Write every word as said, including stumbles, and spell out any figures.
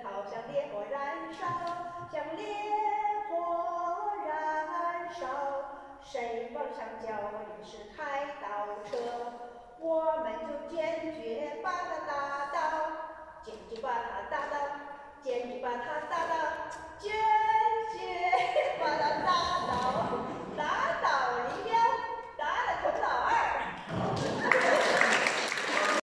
好像烈火燃烧，像烈火燃烧。谁往上叫你是开倒车，我们就坚决把它打倒，坚决把它打倒，坚决把它打倒。